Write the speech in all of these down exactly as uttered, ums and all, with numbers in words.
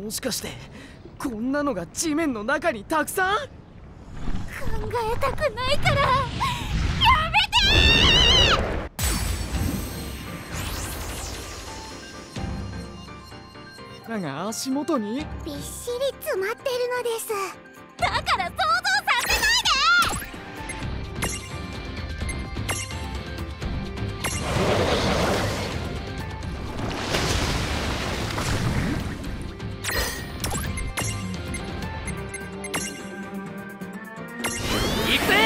もしかしてこんなのが地面の中にたくさん？考えたくないからやめてー！だが足元にびっしり詰まってるのです。だから想像させないで！ 行くぜ！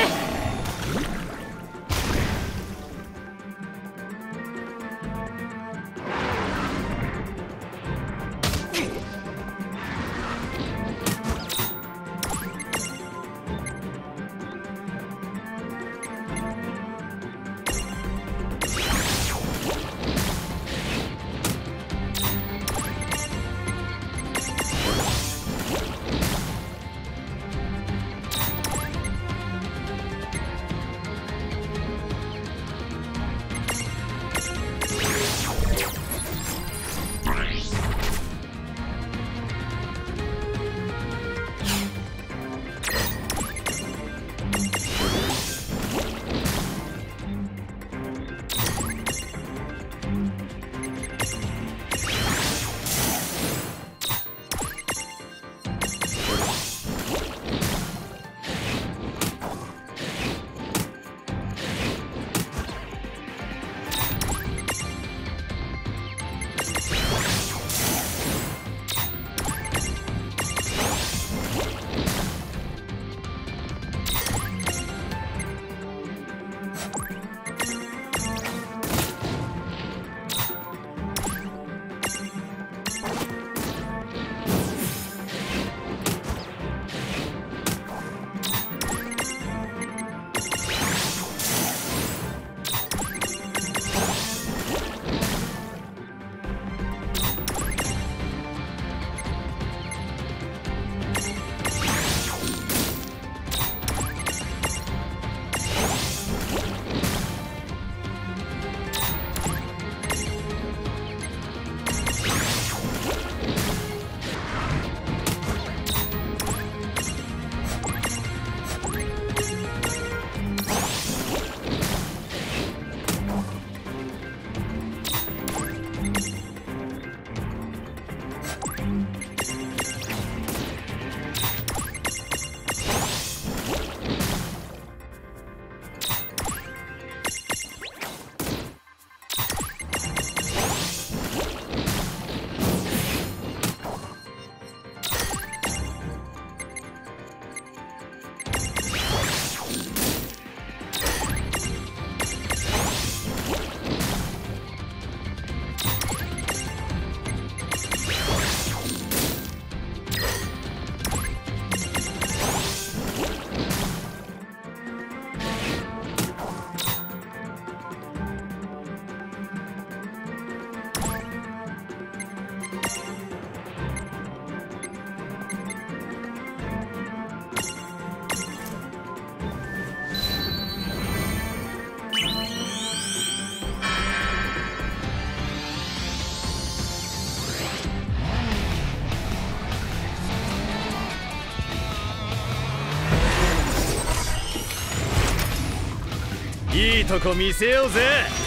いいとこ見せようぜ。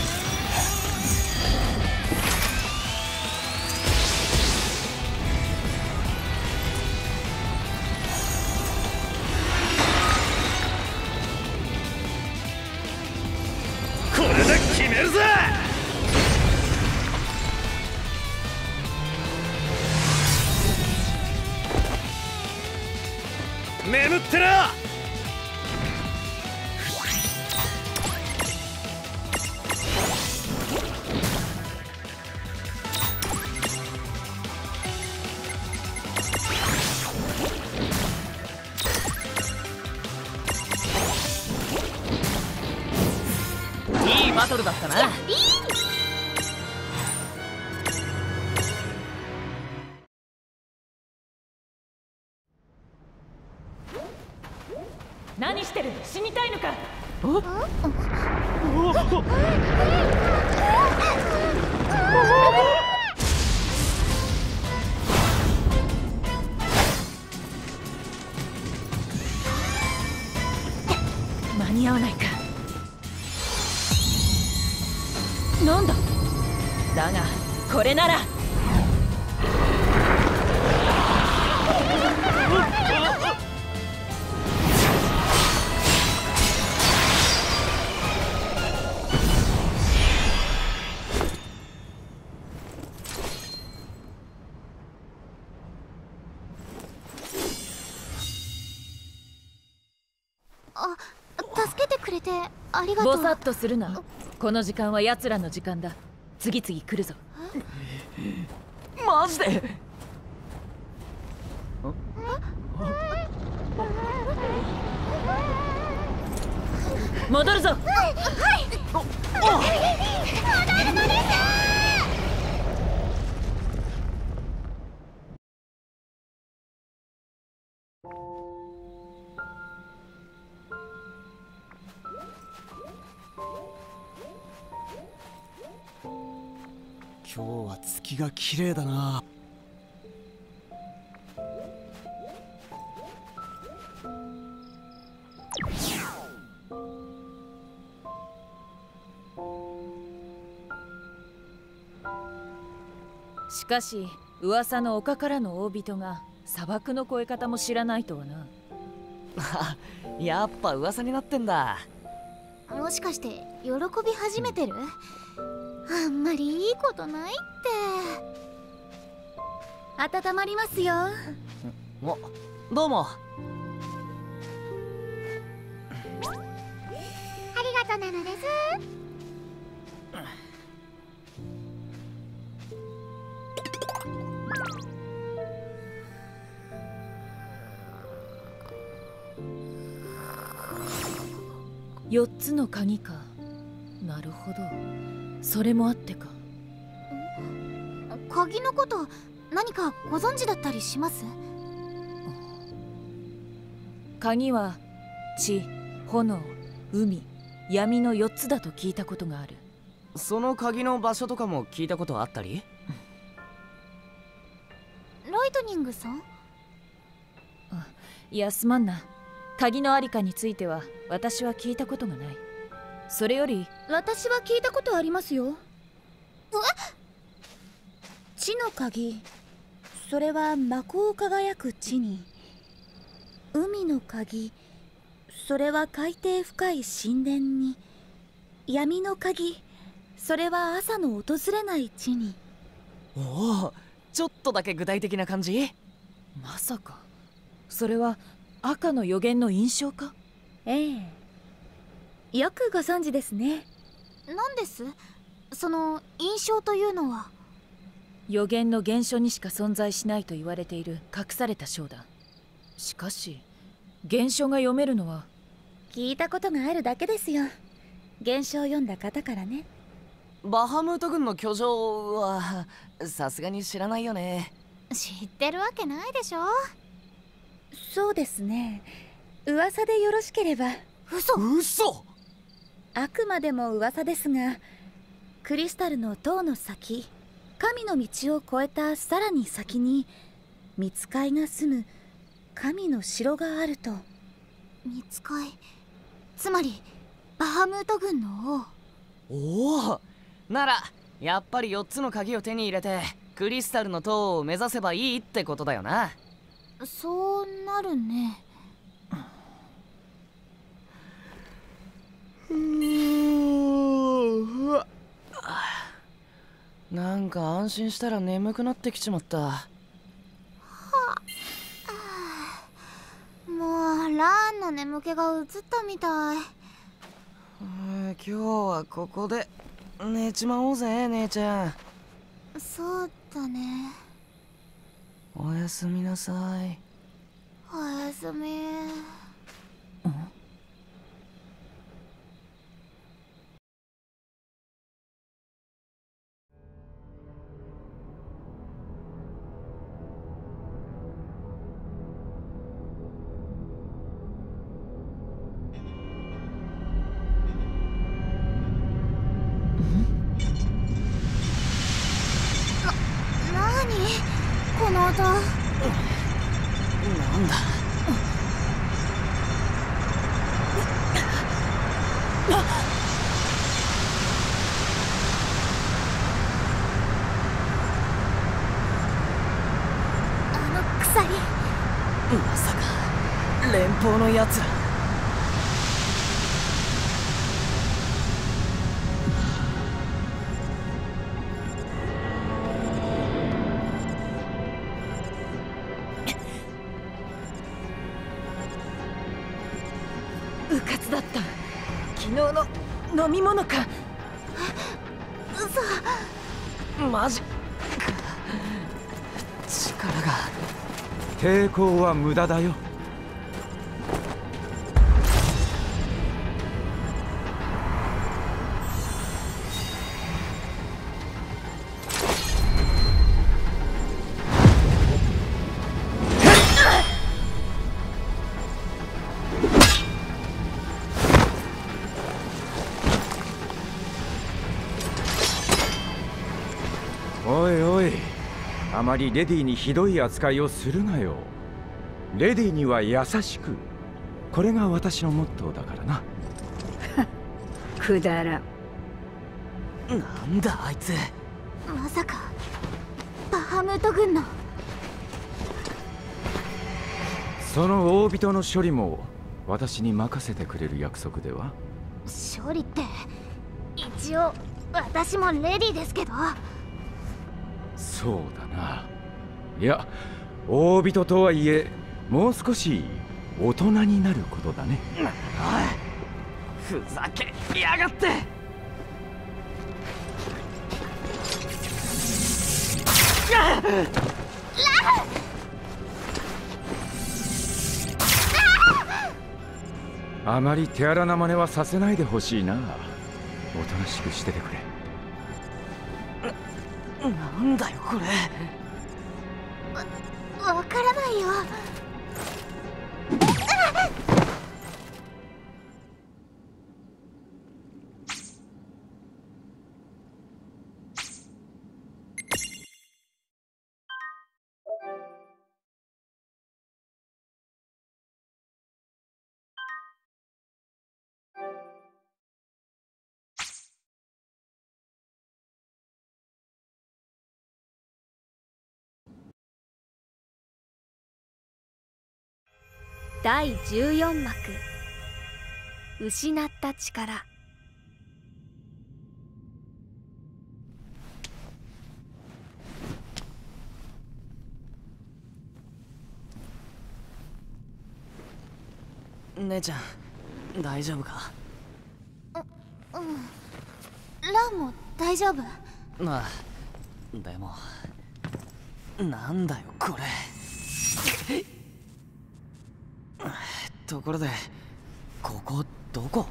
これで決めるぜ。眠ってら。 いいバトルだったな。 何してる？死にたいのか？ に合わないか。なんだ。だがこれなら。 あ、助けてくれてありがとう。 ぼさっとするな。この時間は奴らの時間だ。次々来るぞ。 マジで。 戻るぞ。はい、 はい、戻るのです。 今日は月が綺麗だな。 しかし噂の丘からの大人が砂漠の越え方も知らないとはな。 やっぱ噂になってんだ。 もしかして喜び始めてる？あんまりいいことないって。温まりますよ。 お、どうも。 ありがとうなのです。 四つの鍵か。なるほど、それもあってか。 鍵のこと何かご存知だったりします？ 鍵は地、炎、海、闇のよっつだと聞いたことがある。 その鍵の場所とかも聞いたことあったり？ ライトニングさん？ いや、すまんな。鍵のありかについては私は聞いたことがない。それより私は聞いたことありますよ。地の鍵、それは魔法を輝く地に。海の鍵、それは海底深い神殿に。闇の鍵、それは朝の訪れない地に。 おお、ちょっとだけ具体的な感じ？ まさかそれは赤の予言の印象か？ ええ、よくご存知ですね。 何です？その印象というのは。 予言の原書にしか存在しないと言われている隠された章だ。しかし原書が読めるのは。 聞いたことがあるだけですよ。原書を読んだ方からね。 バハムート軍の居城はさすがに知らないよね。 知ってるわけないでしょ。 そうですね、噂でよろしければ。 嘘嘘。 あくまでも噂ですが、クリスタルの塔の先、神の道を越えたさらに先に御使いが住む神の城があると。 御使い、つまりバハムート軍の王。おお、ならやっぱりよっつの鍵を手に入れてクリスタルの塔を目指せばいいってことだよな。 そうなるね。 うわ、なんか安心したら眠くなってきちまった。はあ、もうラーンの眠気が移ったみたい。 今日はここで寝ちまおうぜ姉ちゃん。 そうだね。 おやすみなさい。 おやすみ。 なんだ。 のやつら。 うかつだった。昨日の飲み物か。 嘘。マジか。力が。 抵抗は無駄だよ。おいおい、あまりレディにひどい扱いをするなよ。レディには優しく、これが私のモットーだからな。 くだらん。 なんだあいつ。 まさかバハムート軍の。 その大人の処理も私に任せてくれる約束では。 処理って一応私もレディーですけど。 そうだな。いや、大人とはいえもう少し大人になることだね。 おい、ふざけやがって。 あまり手荒な真似はさせないでほしいな。おとなしくしててくれ。 なんだよこれ。 わわからないよ。 だいじゅうよん幕、失った力。 姉ちゃん大丈夫か。 ランも大丈夫。 まあでもなんだよこれ。ところでここどこ？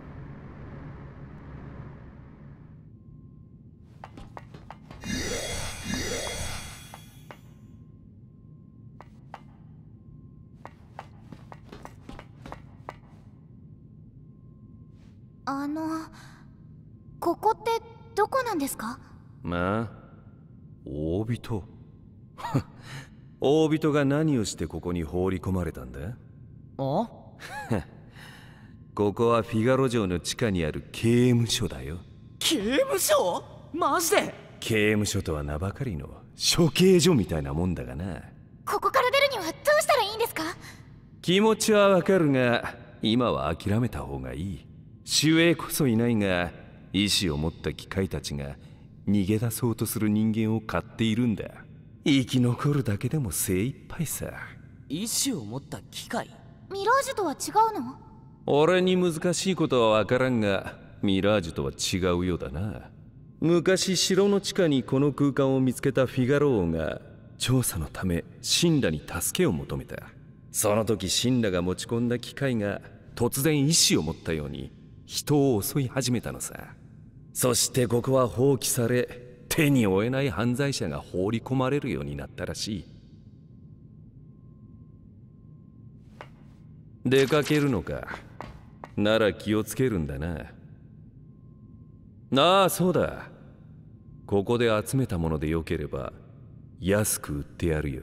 あのここってどこなんですか？ まあ大人大人が何をしてここに放り込まれたんだ？ あ？ ここはフィガロ城の地下にある刑務所だよ。 刑務所？マジで？ 刑務所とは名ばかりの処刑所みたいなもんだがな。 ここから出るにはどうしたらいいんですか？ 気持ちはわかるが今は諦めた方がいい。守衛こそいないが意志を持った機械たちが逃げ出そうとする人間を飼っているんだ。生き残るだけでも精一杯さ。 意志を持った機械？ ミラージュとは違うの？ 俺に難しいことはわからんがミラージュとは違うようだな。昔城の地下にこの空間を見つけたフィガロ王が調査のためシンラに助けを求めた。その時シンラが持ち込んだ機械が突然意志を持ったように人を襲い始めたのさ。そしてここは放棄され手に負えない犯罪者が放り込まれるようになったらしい。出かけるのか。なら気をつけるんだな。ああそうだ、ここで集めたものでよければ安く売ってやるよ。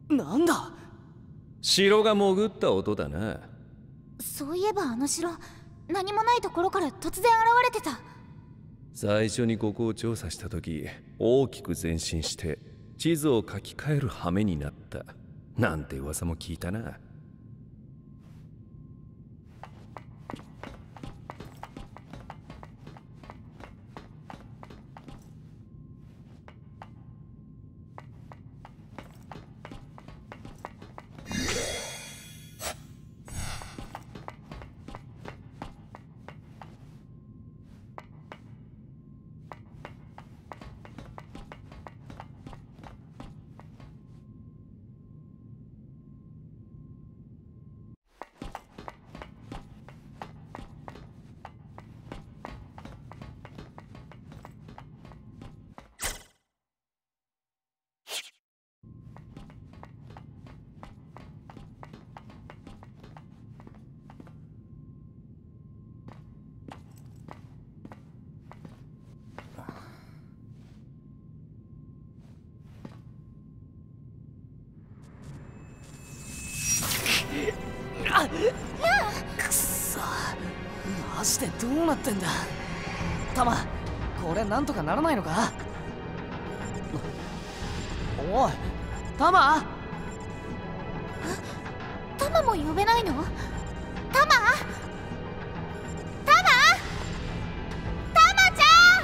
なんだ？ 城が潜った音だな。 そういえばあの城、何もないところから突然現れてた。 最初にここを調査した時、大きく前進して地図を書き換える羽目になったなんて噂も聞いたな。 くそ、マジでどうなってんだ。タマ、これなんとかならないのか？おい、タマ？ タマも呼べないの？タマ？タマ？タマちゃん！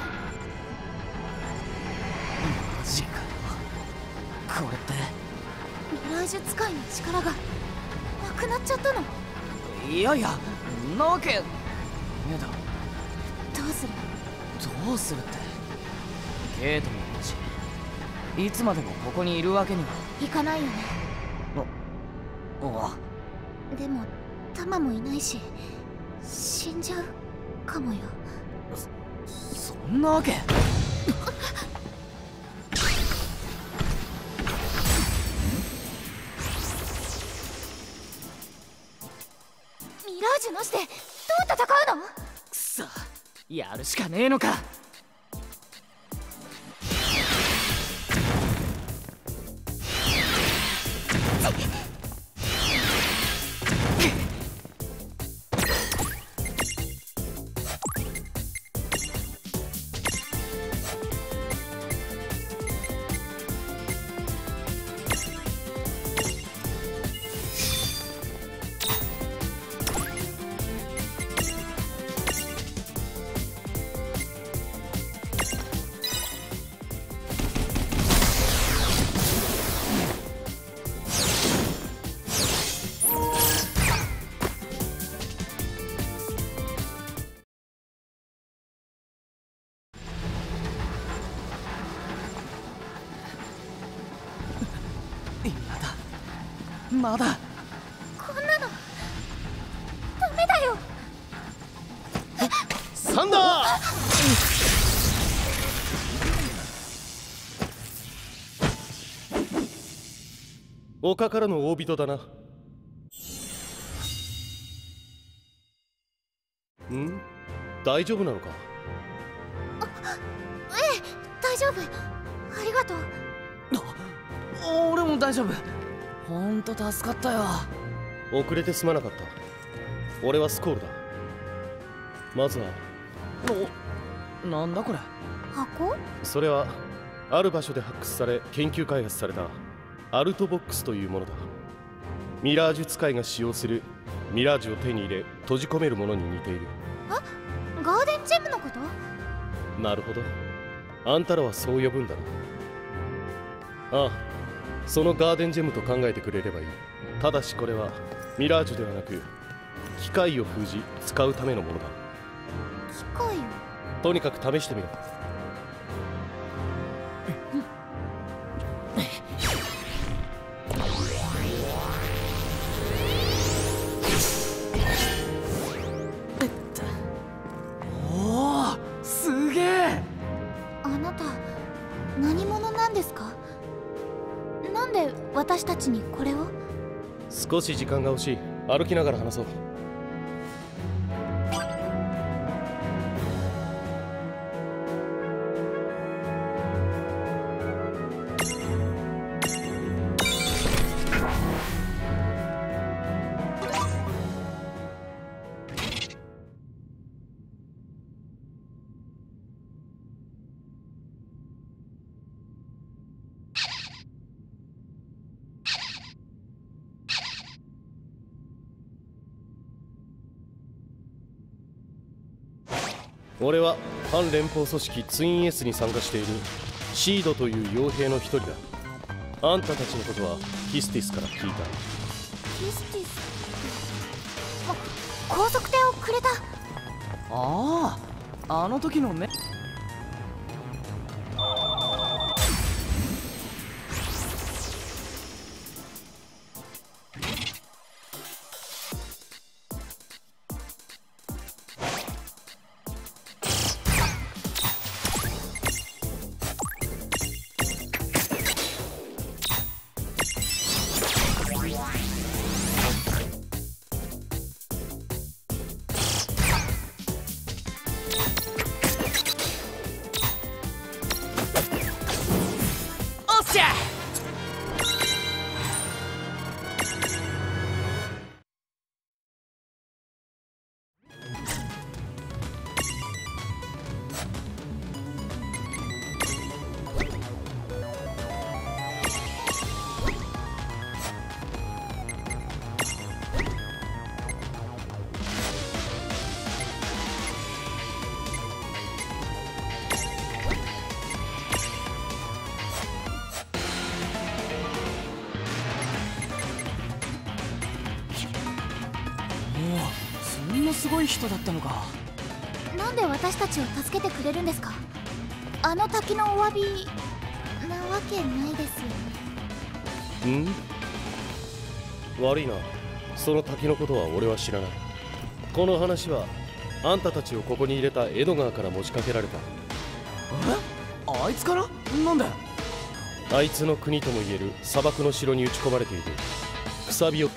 マジかよ。これってミラージュ使いの力がなくなっちゃったの？ いやいや、んなわけねえだろ。 どうする？ どうするって、ゲートもいるし、いつまでもここにいるわけには行かないよね。 おおでもタマもいないし、死んじゃうかもよ。 そんなわけ。 ミラージュなしでどう戦うの？ くそ、やるしかねえのか。まだこんなのダメだよ。 サンダー！丘からの大人だな。ん？大丈夫なのか？ ええ、大丈夫。ありがとう。 あ、俺も大丈夫。ほんと助かったよ。 遅れてすまなかった。俺はスコールだ。まずはお、なんだこれ。 箱？ それはある場所で発掘され研究開発されたアルトボックスというものだ。ミラージュ使いが使用するミラージュを手に入れ閉じ込めるものに似ている。 あ、ガーデンジェムのこと？ なるほど、あんたらはそう呼ぶんだな。ああ、そのガーデンジェムと考えてくれればいい。ただしこれはミラージュではなく機械を封じ使うためのものだ。 機械を？ とにかく試してみろ。 おお、すげえ。 あなた何者なんですか？なんで私たちにこれを？ 少し時間が欲しい。歩きながら話そう。 俺は反連邦組織ツイン S に参加しているシードという傭兵の一人だ。あんたたちのことはキスティスから聞いた。 キスティスあ、高速艇をくれた。 ああ、あの時のね。 そんなすごい人だったのか。なんで私たちを助けてくれるんですか？あの滝のお詫びなわけないですよね。 ん？悪いな、その滝のことは俺は知らない。この話はあんたたちをここに入れたエドガーから持ちかけられた。 え？あいつから？なんで？ あいつの国ともいえる砂漠の城に打ち込まれているくさびを、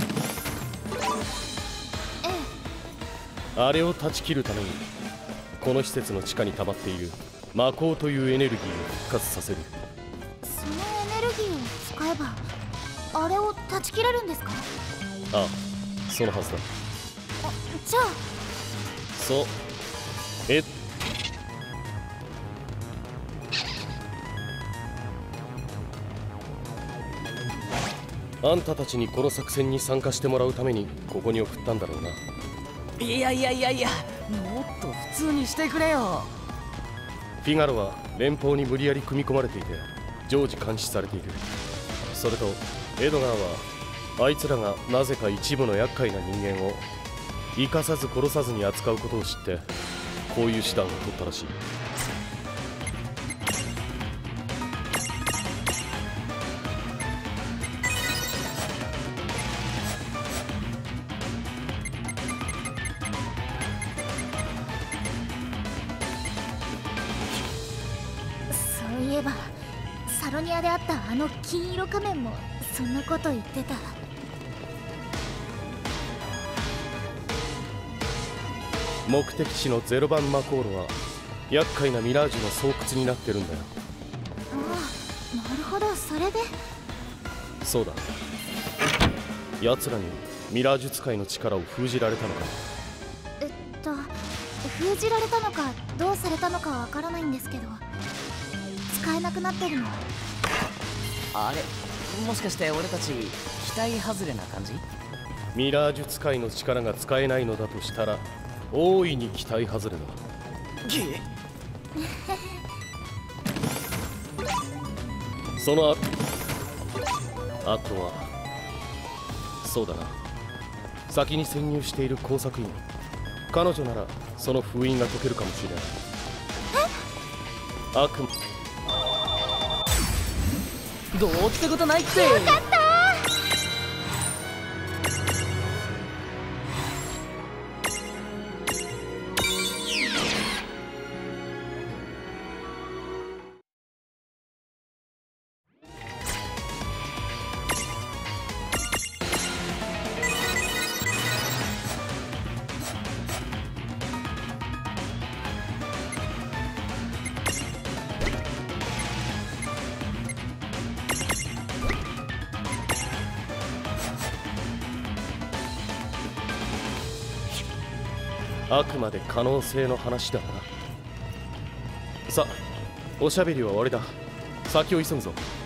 あれを断ち切るためにこの施設の地下に溜まっている魔鋼というエネルギーを復活させる。 そのエネルギーを使えばあれを断ち切れるんですか？ ああ、そのはずだ。 あ、じゃあそうえあんたたちにこの作戦に参加してもらうためにここに送ったんだろうな。 いやいやいやいや、もっと普通にしてくれよ。 フィガロは連邦に無理やり組み込まれていて常時監視されている。それとエドガーはあいつらがなぜか一部の厄介な人間を生かさず殺さずに扱うことを知ってこういう手段を取ったらしい。 そういえばサロニアであったあの金色仮面もそんなこと言ってた。 目的地のゼロ番マコーロは厄介なミラージュの巣窟になってるんだよ。 ああ、なるほど、それで。 そうだ、奴らにミラージュ使いの力を封じられたのか。 えっと封じられたのかどうされたのかわからないんですけど、使えなくなってるの。 あれ、もしかして俺たち期待外れな感じ？ ミラージュ使いの力が使えないのだとしたら大いに期待外れだ。そのああとはそうだな、先に潜入している工作員、彼女ならその封印が解けるかもしれない。え？悪魔どうってことないって。 よかった。 あくまで可能性の話だな。さあ、おしゃべりは終わりだ。先を急ぐぞ。